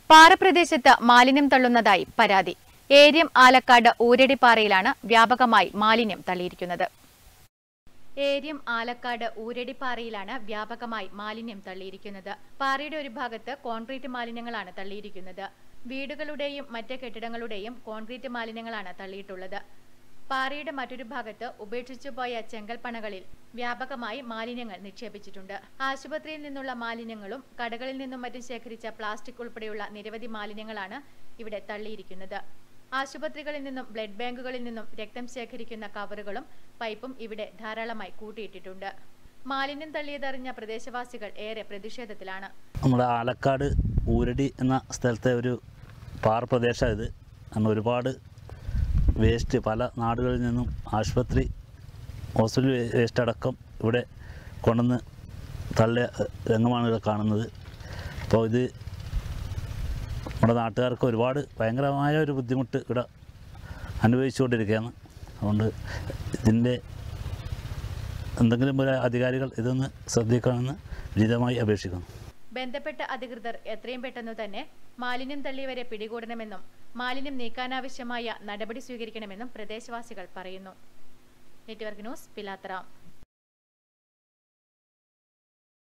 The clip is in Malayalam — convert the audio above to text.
പാറപ്രദേശത്ത് മാലിന്യം തള്ളുന്നതായി പരാതി. ഏരിയം ആലക്കാട് ഊരടിപ്പാറയിലാണ് വ്യാപകമായി മാലിന്യം തള്ളിയിരിക്കുന്നത്. ഏരിയം ആലക്കാട് ഊരടിപ്പാറയിലാണ് വ്യാപകമായി മാലിന്യം തള്ളിയിരിക്കുന്നത്. പാറയുടെ ഒരു ഭാഗത്ത് കോൺക്രീറ്റ് മാലിന്യങ്ങളാണ് തള്ളിയിരിക്കുന്നത്. വീടുകളുടെയും മറ്റ് കെട്ടിടങ്ങളുടെയും കോൺക്രീറ്റ് മാലിന്യങ്ങളാണ് തള്ളിയിട്ടുള്ളത്. പാറയുടെ മറ്റൊരു ഭാഗത്ത് ഉപേക്ഷിച്ചുപോയ ചെങ്കൽപ്പണകളിൽ വ്യാപകമായി മാലിന്യങ്ങൾ നിക്ഷേപിച്ചിട്ടുണ്ട്. ആശുപത്രിയിൽ നിന്നുള്ള മാലിന്യങ്ങളും കടകളിൽ നിന്നും മറ്റും ശേഖരിച്ച പ്ലാസ്റ്റിക് ഉൾപ്പെടെയുള്ള നിരവധി മാലിന്യങ്ങളാണ് ഇവിടെ തള്ളിയിരിക്കുന്നത്. ആശുപത്രികളിൽ നിന്നും ബ്ലഡ് ബാങ്കുകളിൽ നിന്നും രക്തം ശേഖരിക്കുന്ന കവറുകളും പൈപ്പും ഇവിടെ ധാരാളമായി കൂട്ടിയിട്ടിട്ടുണ്ട്. മാലിന്യം തള്ളിയതറിഞ്ഞ പ്രദേശവാസികൾ ഏറെ പ്രതിഷേധത്തിലാണ്. നമ്മുടെ ആലക്കാട് ഊരടി എന്ന സ്ഥലത്തെ ഒരു പാറപ്രദേശം ഇത്. ഒരുപാട് വേസ്റ്റ് പല നാടുകളിൽ നിന്നും ആശുപത്രി ഹോസ്പിറ്റൽ വേസ്റ്റ് അടക്കം ഇവിടെ കൊണ്ടുവന്ന് തള്ളിയ രംഗമാണ് ഇവിടെ കാണുന്നത്. അപ്പോൾ ഇത് നമ്മുടെ നാട്ടുകാർക്ക് ഒരുപാട് ഭയങ്കരമായ ഒരു ബുദ്ധിമുട്ട് ഇവിടെ അനുഭവിച്ചുകൊണ്ടിരിക്കുകയാണ്. അതുകൊണ്ട് ഇതിൻ്റെ എന്തെങ്കിലും ഒരു അധികാരികൾ ഇതൊന്ന് ശ്രദ്ധിക്കണമെന്ന് വിനീതമായി അപേക്ഷിക്കുന്നു. ബന്ധപ്പെട്ട അധികൃതർ എത്രയും പെട്ടെന്ന് തന്നെ മാലിന്യം തള്ളിയവരെ പിടികൂടണമെന്നും മാലിന്യം നീക്കാനാവശ്യമായ നടപടി സ്വീകരിക്കണമെന്നും പ്രദേശവാസികൾ പറയുന്നു. Network news, Pilathara.